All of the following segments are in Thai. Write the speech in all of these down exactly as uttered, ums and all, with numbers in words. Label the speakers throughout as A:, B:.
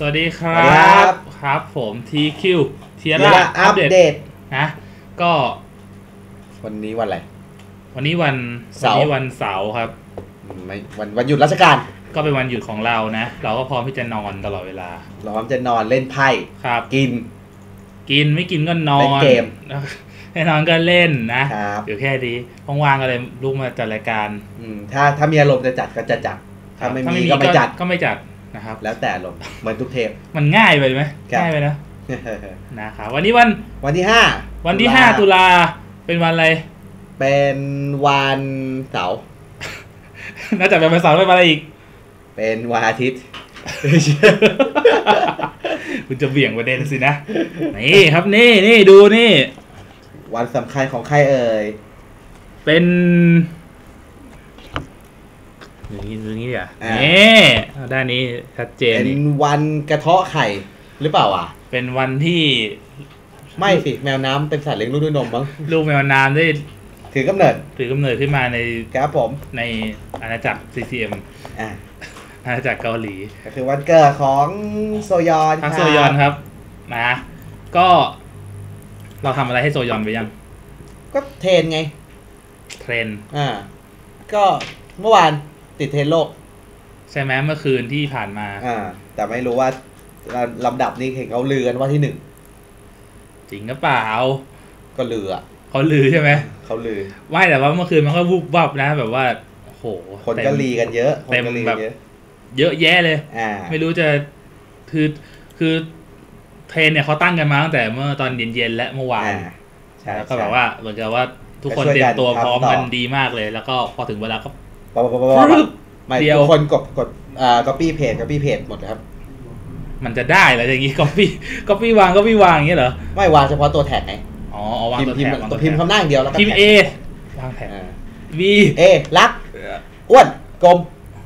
A: วัสดีครับครับผมทีคิวเทียร่าอัปเดตนะก็
B: วันนี้วันอะไร
A: วันนี้วันวันนี้วันเสาร์ครับ
B: ไม่วันวันหยุดราชการ
A: ก็เป็นวันหยุดของเรานะเราก็พร้อมที่จะนอนตลอดเวลา
B: เราพร้อมจะนอนเล่นไพ่
A: ครับ
B: กิน
A: กินไม่กินก็นอน
B: เล่นเกม
A: แน่นอนก็เล่นนะอยู่แค่นี้ว่างๆก็เลยลุกมาจัดรายการ
B: ถ้าถ้ามีอารมณ์จะจัดก็จะจัดถ้าไม่มีก็ไม่จัด
A: ก็ไม่จัดนะครับ
B: แล้วแต่อารมณ์เหมือนทุกเทป
A: มันง่ายไปไหมง่ายไปนะนะครับวันนี้วัน
B: วันที่ห้า
A: วันที่ห้าตุลาเป็นวันอะไร
B: เป็นวันเสาร์
A: น่าจะเป็นวันเสาร์เป็นวันอะไรอีก
B: เป็นวันอาทิตย์
A: คุณจะเบี่ยงประเด็นสินะนี่ครับนี่นี่ดูนี่
B: วันสำคัญของใครเอ่ย
A: เป็นอย่างนี้อย่างนี้อ่ะนี่ด้านนี้ชัดเจน
B: เป็นวันกระเทาะไข่หรือเปล่าอ่ะ
A: เป็นวันที่
B: ไม่สิแมวน้ำเป็นสัตว์เลี้ยงลูกด้วยนมมั้ง
A: ลูกแมวน้ำได้
B: ถือกำเนิด
A: ถือกำเนิดขึ้นมาใน
B: ครับผม
A: ในอาณาจักร ซี ซี เอ็ม
B: อ่า
A: อาณาจักรเกาหลี
B: ก็คือวันเกิดของโซยอน
A: ทั้งโซยอนครับนะก็เราทำอะไรให้โซยอนไปยัง
B: ก็เทรนไง
A: เทรน
B: อ่าก็เมื่อวานติดเทรนโลก
A: ใช่ไหมเมื่อคืนที่ผ่านมา
B: อ่าแต่ไม่รู้ว่าลำดับนี้เห็นเขาลือกันว่าที่หนึ่ง
A: จริงหรือเปล่า
B: ก็ลืออ่ะ
A: เขาลือใช่ไหม
B: เขาลือ
A: ไม่แต่ว่าเมื่อคืนมันก็วุบวับนะแบบว่าโห
B: คนก็ลีกันเยอะ
A: เต็มแบบเยอะแยะเลย
B: อ่า
A: ไม่รู้จะคือคือเทรนเนี่ยเขาตั้งกันมาตั้งแต่เมื่อตอนเย็นๆและเมื่อวานแล้วก็แบบว่าเหมือนกับว่าทุกคนเตรียมตัวพร้อมกันดีมากเลยแล้วก็พอถึงเวลาก็
B: ไม่ทุกคนกดกดอ่า copy page copy page หมดครับ
A: มันจะได้เหรออย่างงี้ copy copy วาง copy วางอย่างเงี้ยเหรอ
B: ไม่วางเฉพาะตัวแท็กไง
A: อ๋อวางตัวแท็ก
B: ตัวพิมพ์คำหน้าอย่างเดียวแล้วก็
A: พิมพ์ A วางแท็ก V
B: A รักอ้วนกลม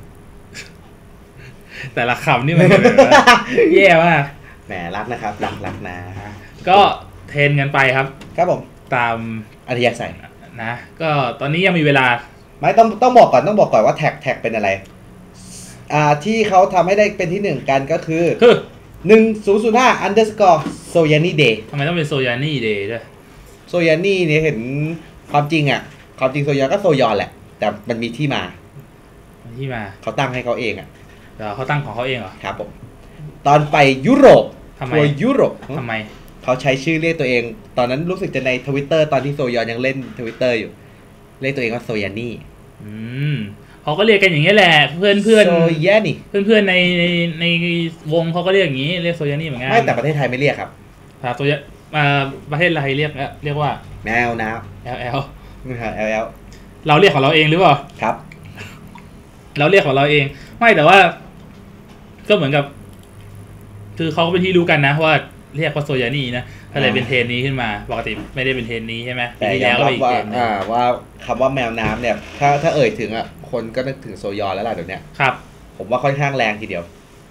A: แต่ละคำนี่มันแย่มาก
B: แหมรักนะครับรักรักนะ
A: ก็เทรนกันไปครับ
B: ครับผม
A: ตาม
B: อริยสัย
A: นะก็ตอนนี้ยังมีเวลา
B: ไม่ต้องต้องบอกก่อนต้องบอกก่อนว่าแท็กแท็กเป็นอะไรอ่าที่เขาทำให้ได้เป็นที่หนึ่งกันก็คือ
A: คือ
B: หนึ่งศูนย์ศูนย์ห้า underscore soyani day
A: ทำไมต้องเป็น soyani day ด้วย
B: soyani เนี่ยเห็นความจริงอ่ะความจริงโซยอนก็โซยอนแหละแต่มันมีที่มา
A: ที่มา
B: เขาตั้งให้เขาเองอ่ะ
A: เขาตั้งของเขาเองเหรอ
B: ครับผมตอนไปยุโรปทัวร์ยุโรป
A: ทำไม
B: เขาใช้ชื่อเรียกตัวเองตอนนั้นรู้สึกจะใน Twitter ตอนที่โซยอนยังเล่น Twitter อยู่เรียกตัวเองว่าโซยานี่
A: อืมเขาก็เรียกกันอย่างนี้แหละเพื่อนเพื่อน
B: โซยานี่
A: เพื่อนเพื่อนในในในวงเขาก็เรียกอย่างนี้เรียกโซยานี่เหมือนกัน
B: ไม่แต่ประเทศไทยไม่เรียกครับ
A: ครับโซยาอ่าประเทศไทยเรียกเรียกว่า
B: แมวน้
A: ำ L L
B: L L
A: เราเรียกของเราเองหรือเปล่า
B: ครับ
A: เราเรียกของเราเองไม่แต่ว่าก็เหมือนกับคือเขาก็เป็นที่รู้กันนะว่าเรียกว่าโซยานี่นะก็เลยเป็นเทรนนี้ขึ้นมาปกติไม่ได้เป็นเทรนนี้ใช่ไหม
B: แต่แล้วก็อีกเทรนอ่าว่าคำว่าแมวน้ำเนี่ยถ้าถ้าเอ่ยถึงอ่ะคนก็นึกถึงโซยอนแล้วล่ะเดี๋ยวนี้
A: ครับ
B: ผมว่าค่อนข้างแรงทีเดียว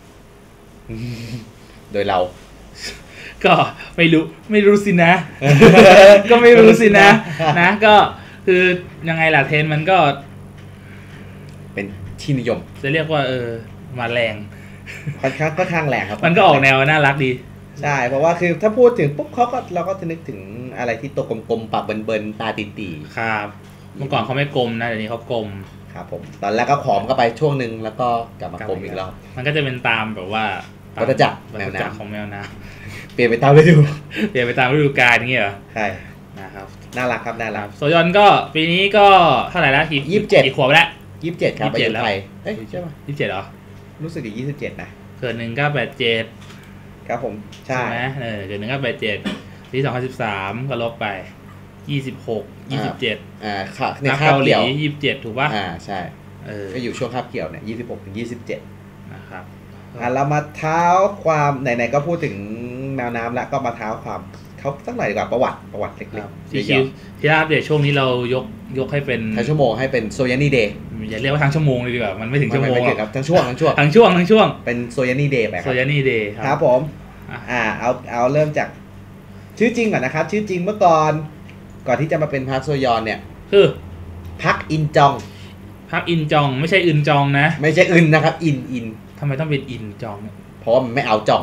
B: โดยเรา
A: ก็ไม่รู้ไม่รู้สินะก็ไม่รู้สินะนะก็คือยังไงล่ะเทรนมันก็
B: เป็นที่นิยม
A: จะเรียกว่าเออมาแรง
B: ค่อนข้างก็ข้างแรงครับ
A: มันก็ออกแนวน่ารักดี
B: ใช่เพราะว่าคือถ้าพูดถึงปุ๊บเขาก็เราก็จะนึกถึงอะไรที่ตัวกลมๆปากเบินๆตาตี
A: ๆครับเมื่อก่อนเขาไม่กลมนะเดี๋ยวนี้เขากลม
B: ครับผมตอนแรกก็ผอมก็ไปช่วงนึงแล้วก็กลับมากลมอีกรอบ
A: มันก็จะเป็นตามแบบว่า
B: วัฏจักร
A: แมวน้ำของแมวน้
B: ำเปลี่ยนไปตามฤดู
A: เปลี่ยนไปตามฤดูกาลอย่างเงี้ยเหรอ
B: ใช่
A: นะครับ
B: น่ารักครับน่ารัก
A: โซยอนก็ปีนี้ก็เท่าไหร่แล้ว
B: ยี่สิบเจ็ด
A: กี่ขวบแล้ว
B: ยี่สิบเจ็ดครับอายุไทยเอ้ยใช่ป่ะ
A: ยี่สิบเจ็ดเหรอ
B: รู้สึกจะยี่สิบเจ็ดนะ
A: เกิดหนึ่งเก้าแปดเจ็ด
B: ครับผมใช่
A: ไหมเออเกิดหนึ่งเก้าแปดเจ็ดปีสองพันสิบสามก็ลบไปยี่สิบหกยี่สิบเจ็ด
B: อ่าค่ะใน
A: คาบเกาหลียี่สิบเจ็ดถูกป่ะ
B: อ่าใช่เออก็อยู่ช่วงคาบเกี่ยวเนี่ยยี่สิบหกถึงยี่สิบเจ็ด
A: นะครับ
B: อ่าเรามาเท้าความไหนๆก็พูดถึงแมวน้ำแล้วก็มาเท้าความเขาสักหน่อยดีกว่าประวัติประวัติเล็กๆ
A: ที่ที่อัปเดตช่วงนี้เรายกยกให้เป็น
B: ทั้งชั่วโมงให้เป็นโซยานี่เดย์
A: อย่าเรียกว่าทั้งชั่วโมงเลยดีกว่ามันไม่ถึงชั่วโมงหรอก
B: ทั้งช่วงทั้งช่วง
A: ทั้งช่วงทั้งช่วง
B: เป็นโซยานี่เดย์ไปครับ
A: โซยานี่เดย์
B: ครับผมอ่าเอาเอาเริ่มจากชื่อจริงก่อนนะครับชื่อจริงเมื่อก่อนก่อนที่จะมาเป็นพักโซยอนเนี่ย
A: คือ
B: พักอินจอง
A: พักอินจองไม่ใช่อึนจองนะ
B: ไม่ใช่อึนนะครับอินอิน
A: ทำไมต้องเป็นอินจอง
B: เพราะว่ามันไม่เอาจ่อง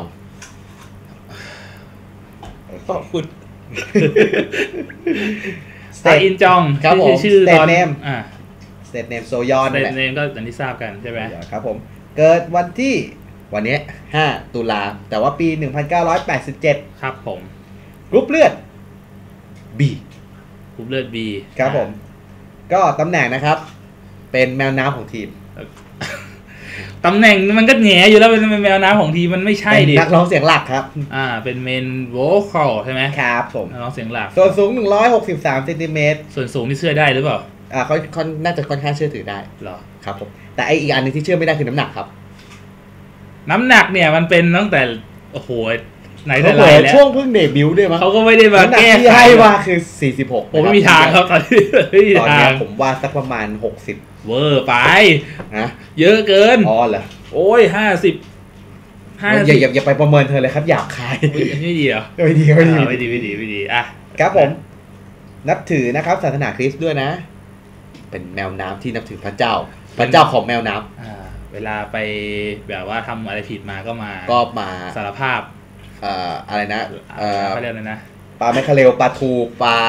A: ขอบคุณสเตอินจองครับผมชื่อตอนอ่า
B: สเตทเนมโซยอน
A: สเตทเนมก็อย่างที่ทราบกันใช่ไหม
B: ครับผมเกิดวันที่วันนี้ห้าตุลาแต่ว่าปีหนึ่งพันเก้าร้อยแปดสิบเจ็ด
A: ครับผม
B: กรุ๊ปเลือด B
A: กรุ๊ปเลือด B
B: ครับผมก็ตำแหน่งนะครับเป็นแมวน้ำของทีม
A: ตำแหน่งมันก็แหงอยู่แล้วเป็นแมวน้ำของทีมมันไม่ใช่ดิ
B: นักร้องเสียงหลักครับ
A: อ่าเป็นเมนโวคอลใช่ไหม
B: ครับผม
A: นักร้องเสียงหลัก
B: ส่วนสูงหนึ่งร้อยหกสิบสามเซนติเมตร
A: ส่วนสูงที่เชื่อได้หรือเปล่า
B: อ่าเขาเขาน่าจะค่อนข้างเชื่อถือได้
A: หรอ
B: ครับผมแต่ไออีกอันนึงที่เชื่อไม่ได้คือน้ำหนักครับ
A: น้ำหนักเนี่ยมันเป็นตั้งแต่โอ้โหไหนแต่ไรแล้ว
B: ช่วงเพิ่งเดบิวต์ด้วยมั้ง
A: เขาก็ไม่ได้มาแก้
B: ที่ให้ว่าคือสี่สิบหก
A: ผมไม่มีทางครับตอนนี้
B: ตอนนี้ผมว่าสักประมาณหกสิบ
A: เวอร์ไป
B: ฮะ
A: เยอะเกิน
B: อ๋อเหรอ
A: โอ้ยห้าสิบ
B: ห้าอย่าอย่าอย่าไปประเมินเธอเลยครับหยาบคาย
A: ไม่ดีเหรอ
B: ไม่ดีไม่ดี
A: ไม่ดีไม่ดีไม่ดีอ่ะ
B: ครับผมนับถือนะครับศาสนาคริสต์ด้วยนะเป็นแมวน้ำที่นับถือพระเจ้าพระเจ้าของแมวน้ำ
A: อ่าเวลาไปแบบว่าทำอะไรผิดมาก็มา
B: ก็มา
A: สารภาพ
B: เอ่ออะไรนะ
A: เอ่อเขาเรียกอะไรนะ
B: ปลาแมคคาเรลปลาทูปลา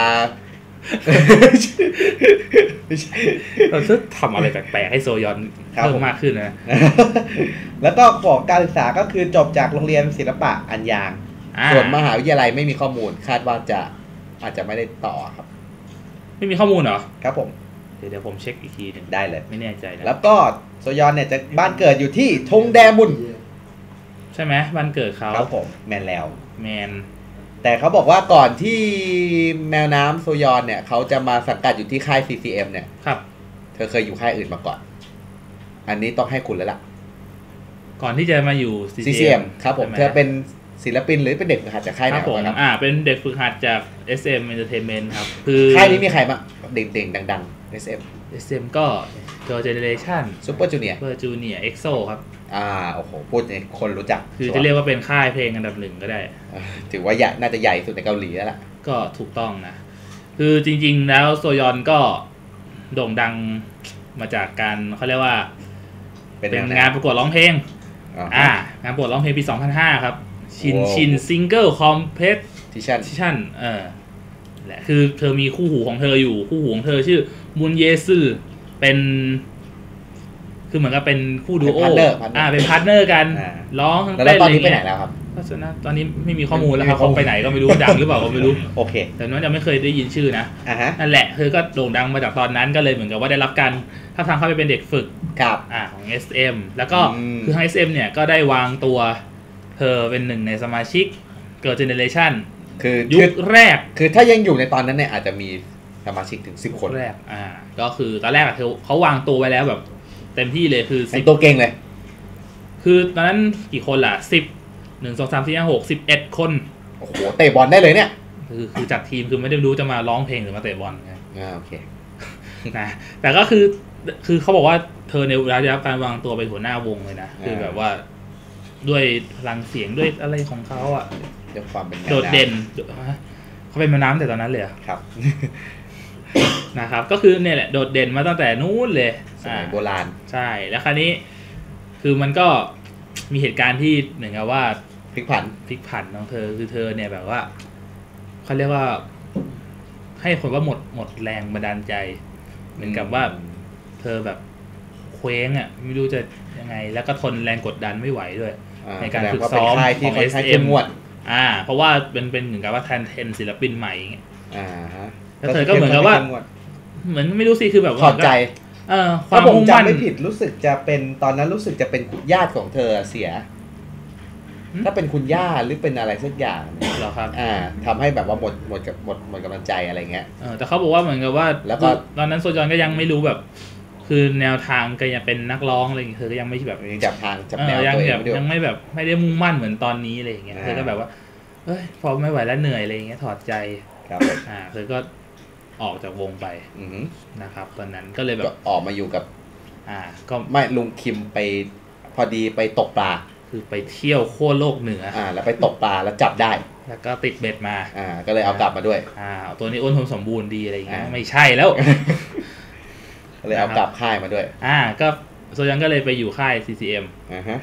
A: เราจะทำอะไรแปลกๆให้โซยอนเพิ่มมากขึ้นนะ
B: แล้วก็ของการศึกษาก็คือจบจากโรงเรียนศิลปะอัญญางส่วนมหาวิทยาลัยไม่มีข้อมูลคาดว่าจะอาจจะไม่ได้ต่อครับ
A: ไม่มีข้อมูลเหรอ
B: ครับผม
A: เดี๋ยวเดี๋ยวผมเช็คอีกทีหนึ่ง
B: ได้เลย
A: ไม่แน่ใจนะ
B: แล้วก็โซยอนเนี่ยจะบ้านเกิดอยู่ที่ทงแดมุน
A: ใช่ไหมบ้านเกิดเขา
B: ครับผมแมนแล้ว
A: แมน
B: แต่เขาบอกว่าก่อนที่แมวน้ำโซยอนเนี่ยเขาจะมาสังกัดอยู่ที่ค่าย ซี ซี เอ็ม เนี่ย
A: ครับ
B: เธอเคยอยู่ค่ายอื่นมาก่อนอันนี้ต้องให้คุณแล้วล่ะ
A: ก่อนที่จะมาอยู่
B: ซี ซี เอ็ม ครับผมเธอเป็นศิลปินหรือเป็นเด็กฝึกหัดจากค่ายไหน
A: ครับอ่าเป็นเด็กฝึกหัดจาก เอส เอ็ม Entertainment ครับคือ
B: ค่ายนี้มีใครบ้างเด่งๆดังๆ เอส เอ็ม
A: เอส เอ็ม ก็ Girl Generation
B: Super Junior
A: Super Junior เอ็กโซ ครับ
B: อ่าโอ้โหพูดเนี่ยคนรู้จัก
A: คือจะเรียกว่าเป็นค่ายเพลงอันดับหนึ่งก็ได้
B: ถือว่าใหญ่น่าจะใหญ่สุดในเกาหลีแล้วล่ะ
A: ก็ถูกต้องนะคือจริงๆแล้วโซยอนก็โด่งดังมาจากการเขาเรียกว่าเป็นงานประกวดร้องเพลงอ่างานประกวดร้องเพลงปีสองพันห้าครับชินชินซิงเกิลคอมเพลทิชั่นทิชั่นเออแหละคือเธอมีคู่หูของเธออยู่คู่หูของเธอชื่อมุนเยซึเป็นคือเหมือนกับเป็นคู่ดูโออ่าเป็นพาร์ทเนอร์กันร้องทั้งเต้น
B: อะไรอย่างเงี้ยแล้วตอนนี้ไปไหนแล้วครับ
A: ก็ฉะนั้นตอนนี้ไม่มีข้อมูลแล้วครับเขาไปไหนก็ไม่รู้ดังหรือเปล่าก็ไม่รู้
B: โอเค
A: แต่นั้นยังไม่เคยได้ยินชื่อนะนั่นแหละเธอก็โด่งดังมาจากตอนนั้นก็เลยเหมือนกับว่าได้รับการท้าทามเข้าไปเป็นเด็กฝึกอ่าของ เอส เอ็ม แล้วก็คือทาง เอส เอ็ม เนี่ยก็ได้วางตัวเธอเป็นหนึ่งในสมาชิก Girl Generation
B: คือ
A: ยุคแรก
B: คือถ้ายังอยู่ในตอนนั้นเนี่ยอาจจะมีสมาชิกถึงสิบคน
A: แรกอ่าก็คือตอนแรกเธอเขาวางตัวไว้แล้วแบบเต็มที่เลยคือ
B: สิบตัวเก่งเลย
A: คือตอนนั้นกี่คนล่ะสิบ หนึ่ง สอง สาม สี่ ห้า หก สิบเอ็ดคน
B: โอ้โหเตะบอลได้เลยเนี่ย
A: คือคือจัดทีมคือไม่ได้รู้จะมาร้องเพลงหรือมาเตะบอลไง
B: อ่าโอเค
A: นะแต่ก็คือคือเขาบอกว่าเธอในเวลาได้รับการวางตัวเป็นหัวหน้าวงเลยนะคือแบบว่าด้วยพลังเสียงด้วยอะไรของเขาอ่ะ
B: ด้วยความเป็น
A: โดดเด่นเขาเป็นแม่น้ำแต่ตอนนั้นเลย
B: ครับ
A: นะครับก็คือเนี่ยแหละโดดเด่นมาตั้งแต่นู้นเลย
B: สมัยโบราณ
A: ใช่แล้วคราวนี้คือมันก็มีเหตุการณ์ที่เหมือนกับว่า
B: พลิกผัน
A: พลิกผันของเธอคือเธอเนี่ยแบบว่าเขาเรียกว่าให้คนว่าหมดหมดแรงบันดาลใจเหมือนกับว่าเธอแบบเคว้งอ่ะไม่รู้จะยังไงแล้วก็ทนแรงกดดันไม่ไหวด้วยในการฝึกซ้อมของ เอส เอ็ม อ่าเพราะว่าเป็นเป็นเหมือนกับว่าแทนเทนศิลปินใหม่
B: อ่าฮะ
A: แล้วเธอก็เหมือนกับว่าเหมือนไม่รู้สิคือแบบว่า
B: ถอดใจ
A: เออความมุ่งมั่น
B: ไม่ผิดรู้สึกจะเป็นตอนนั้นรู้สึกจะเป็นญาติของเธอเสียถ้าเป็นคุณย่าหรือเป็นอะไรสักอย่าง
A: เหรอครับ
B: อ่าทำให้แบบว่าหมดหมดกับหมดหมดกำลังใจอะไรเงี้ย
A: เออแต่เขาบอกว่าเหมือนกับว่าแล้วก็ตอนนั้นโซจอนก็ยังไม่รู้แบบคือแนวทางก็ยังเป็นนักร้องอะไรอย่างเงี้ยเธอก็ยังไม่แบบ
B: ยังจับทางจับแนว
A: ตัวเองยังไม่แบบไม่ได้มุ่งมั่นเหมือนตอนนี้อะไรอย่างเงี้ยเธอก็แบบว่าเอ้ยพอไม่ไหวแล้วเหนื่อยอะไรอย่างเงี้ยถอดใจ
B: ครับ
A: อ่าเธอก็ออกจากวงไปนะครับตอนนั้นก็เลยแบบ
B: ออกมาอยู่กับ
A: อ่าก็
B: ไม่ลุงคิมไปพอดีไปตกปลา
A: คือไปเที่ยวขั้วโลกเหนือ
B: อ่าแล้วไปตกปลาแล้วจับได้
A: แล้วก็ติดเบ็ดมา
B: อ่าก็เลยเอากลับมาด้วย
A: อ่าตัวนี้อ้วนทนสมบูรณ์ดีอะไรอย่างเงี้ยไม่ใช่แล้ว
B: ก็เลยเอากลับค่ายมาด้วย
A: อ่าก็โซยังก็เลยไปอยู่ค่าย ซี ซี เอ็ม
B: อ่าฮะ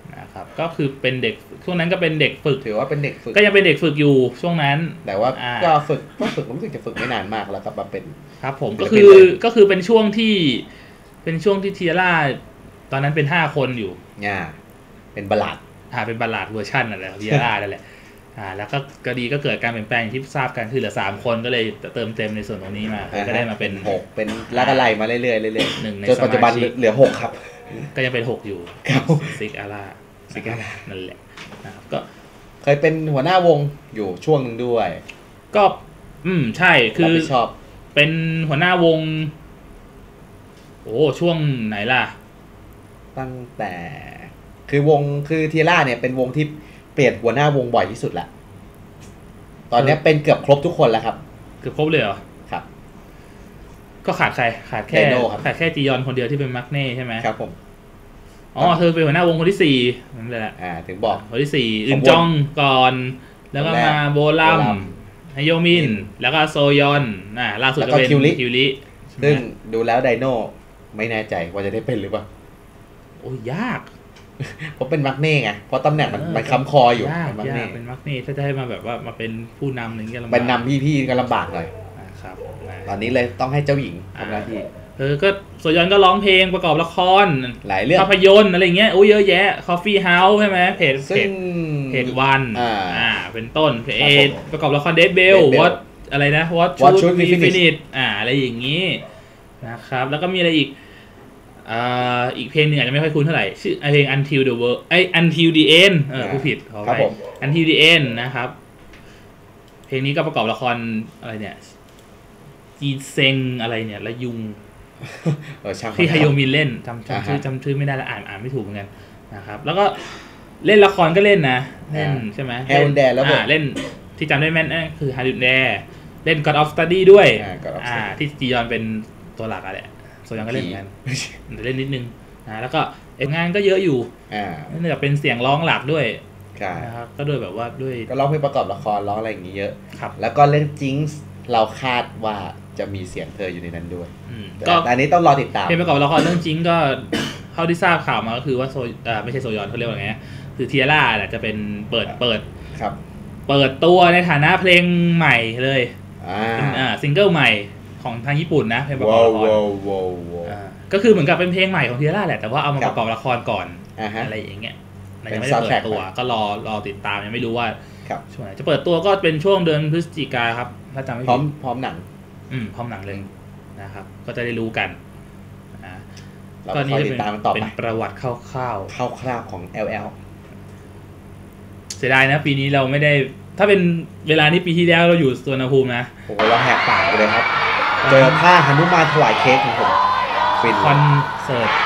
A: นะครับก็คือเป็นเด็กช่วงนั้นก็เป็นเด็กฝึก
B: ถือว่าเป็นเด็กฝึก
A: ก็ยังเป็นเด็กฝึกอยู่ช่วงนั้น
B: แต่ว่าก็ฝึกก็ฝึกรู้สึกจะฝึกไม่นานมากแล้วก็มาเป็น
A: ครับผมก็คือก็คือเป็นช่วงที่เป็นช่วงที่เทียร่าตอนนั้นเป็นห้าคนอยู่
B: อ่าเป็นบัลลัด
A: อ่าเป็นบัลลัดเวอร์ชันอะไรเทียร่านั่นแหละอ่าแล้วก็กดีก็เกิดการเปลี่ยนแปลงที่ทราบกันคือเหลือสามคนก็เลยเติมเต็มในส่วนตรงนี้มาก็ได้มาเป็น
B: หกเป็นแล้วก็ไล่มาเรื่อยๆเรื่อยๆหนึ่งในจนปัจจุบันเหลือหกครับ
A: ก็ยังเป็นหกอยู่
B: ครับ
A: ซิกอาร่า
B: ซิกอาร่า
A: นั่นแหละนะครับก็
B: เคยเป็นหัวหน้าวงอยู่ช่วงนึงด้วย
A: ก็อืมใช่คือ
B: ชอบ
A: เป็นหัวหน้าวงโอ้ช่วงไหนล่ะ
B: ตั้งแต่คือวงคือเทียร่าเนี่ยเป็นวงที่เปลี่ยนหัวหน้าวงบ่อยที่สุดละตอนนี้เป็นเกือบครบทุกคนแล้วครับ
A: เกือบครบเลยเหรอ
B: ครับ
A: ก็ขาดใครขาดแค่ขาดแค่จียอนคนเดียวที่เป็นมักเน่ใช่ไหม
B: ครับผม
A: อ๋อเธอเป็นหัวหน้าวงคนที่สี่นั่นแหละ
B: อ่าถึงบอก
A: คนที่สี่อึนจองก่อนแล้วก็มาโบลัมไฮโยมินแล้วก็โซยอนอ่าล่าสุดก็เป็นคิวริ
B: ซึ่งดูแล้วไดโน่ไม่แน่ใจว่าจะได้เป็นหรือเปล่า
A: โอ้ยยาก
B: เพราะเป็นมักเน่ไงเพราะตำแหน่งมันมันค้ำคออยู่
A: เป็นมักเน่เป็นมักเน่ถ้าจะให้มาแบบว่ามาเป็นผู้นำอะไรเงี้ย
B: เป็นนำพี่ๆก็ลำบากหน่อย
A: ครับ
B: ตอนนี้เลยต้องให้เจ้าหญิงทำหน้าที่
A: เออก็โซยอนก็ร้องเพลงประกอบละคร
B: หลายเรื่อง
A: ภาพยนตร์อะไรเงี้ยโอ้เยอะแยะ Coffee House ใช่ไหมเพจเพจเพจวันอ่าเป็นต้นเพจประกอบละครเดทเบลวอตอะไรนะวอตชูดฟินิชอ่าอะไรอย่างงี้นะครับแล้วก็มีอะไรอีกอ่าอีกเพลงหนึ่งอาจจะไม่ค่อยคุ้นเท่าไหร่ชื่อเพลง Until the World ไอ้ Until the End เออผู้ผิดขอไป Until the End นะครับเพลงนี้ก็ประกอบละครอะไรเนี่ยจีเซ็งอะไรเนี่ยละยุงที่ไฮโยมินเล่นจำจำชื่อจำชื่อไม่ได้ละอ่านอ่านไม่ถูกเหมือนกันนะครับแล้วก็เล่นละครก็เล่นนะเล่นใช่ไหม
B: เฮลแดร์แล้ว
A: เล่นที่จำได้แม่นคือฮารุแดร์เล่น God of Study ด้วยอ่าที่จียอนเป็นตัวหลักอะแหละโซยอนก็เล่นเหมือนกันแต่เล่นนิดนึงนะแล้วก็งานก็เยอะอยู่เนื่องจากเป็นเสียงร้องหลักด้วยนะครับก็ด้วยแบบว่าด้วย
B: ก็ร้องเพลงประกอบละครร้องอะไรอย่างนี้เยอะแล้วก็เล่นจิงส์เราคาดว่าจะมีเสียงเธออยู่ในนั้นด้วยก็อันนี้ต้องรอติดตาม
A: เพลงประกอบละครเรื่องจริงก็เท่าที่ทราบข่าวมาก็คือว่าโซอ่าไม่ใช่โซยอนเขาเรียกว่าไงคือเทียร่าแหละจะเป็นเปิดเปิด
B: ครับ
A: เปิดตัวในฐานะเพลงใหม่เลยอ่าซิงเกิลใหม่ของทางญี่ปุ่นนะเพลงประกอบละครก็คือเหมือนกับเป็นเพลงใหม่ของเทียร่าแหละแต่ว่าเอามาประกอบละครก่อนอะไรอย่างเงี้ยยังไม่ได้เปิดตัวก็รอรอติดตามยังไม่รู้ว่าช่วงไหนจะเปิดตัวก็เป็นช่วงเดือนพฤศจิกาครับถ้าจำไม่ผิด
B: พร้อมพร้อมหนัง
A: อืมพร้อมหนังเลยนะครับก็จะได้รู้กันนะ
B: ก็นี่เป็น
A: เป็นประวัติคร่าวๆ
B: คร่าวๆของ แอล แอล
A: เสียดายนะปีนี้เราไม่ได้ถ้าเป็นเวลานี้ปีที่แล้วเราอยู่สวนภูมินะ
B: โอ้โหเราแหกปากเลยครับเจอท่าหนุมานถวายเค้กของผม
A: ฟินคอนเสิร์ต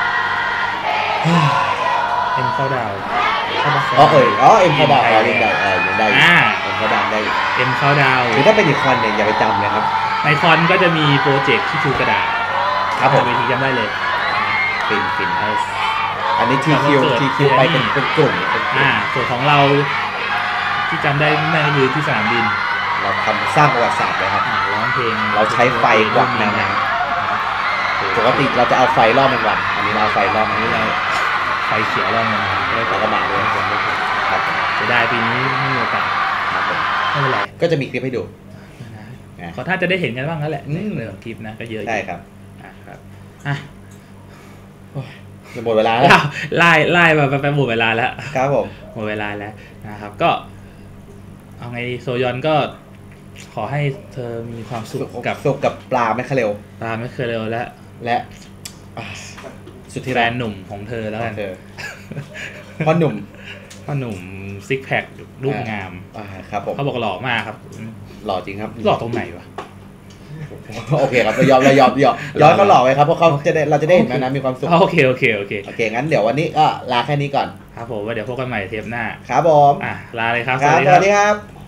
A: เอ็มเข้าดาว
B: อ๋อเอออ๋อเอ็มเข้าดาวอ๋อยังได้เออยังได้เอ็มเข้าดาวได้
A: เอ็มเข้าดาว
B: หรือถ้าเป็นอีกคอนเนี่ยอย่าไปจำเลยครับ
A: ในคอนก็จะมีโปรเจกต์ที่ชูกระดาษ
B: ครับผม
A: เวทีจำได้เลย
B: ฟินฟินอันนี้ทีคิวทีคิวไปเป็นเป็นกลุ่ม
A: อ่าส่วนของเราที่จำได้แม่ก็คือที่สนามบิน
B: เราทำสร้างประวัติศาสตร์เลยครับ
A: ร้องเพลง
B: เราใช้ไฟกวักแนวน้ำปกติเราจะเอาไฟล่อแมงวันอันนี้เราไฟล่ออันนี้เรา
A: ไฟเขียวล่อแมงวัน
B: ได้ปลากระหม่อมด้วย
A: ครับจะได้ปีนี้ไม่มีโอกาส
B: ครับผม
A: ไม่เป็นไร
B: ก็จะมีคลิปให้ดู
A: ขอถ้าจะได้เห็นกันบ้างแล้วแหละในเรื่องคลิปนะก็เยอะ
B: ใช่ครับ
A: อ่ะครับอ่ะ
B: จะหมดเวลาแล้ว
A: ไล่ไล่มาไปหมดเวลาแล้ว
B: ครับผม
A: หมดเวลาแล้วนะครับก็เอาไงโซยอนก็ขอให้เธอมีความสุขกับ
B: สุขกับปลาไม่เคเร็ว
A: ปลาไม่เคเร็วและ
B: และ
A: สุดที่แฟนหนุ่มของเธอแล้วกัน
B: พ่อหนุ่ม
A: พ่อหนุ่มซิกแพครูปงาม
B: ครับผม
A: เขาบอกหล่อมากครับ
B: หล่อจริงครับ
A: หล่อตรงไหนวะ
B: โอเคครับเรายอมเรายอมยอมย้อนเขาหล่อไว้ครับเพราะเขาจะได้เราจะได้เห็นนะมีความสุข
A: โอเคโอเคโอเค
B: โอเคงั้นเดี๋ยววันนี้ก็ลาแค่นี้ก่อน
A: ครับผมว่าเดี๋ยวพบกันใหม่เทปหน้า
B: ครับผม
A: อ่ะลาเลยครับ
B: สวัสดีครับ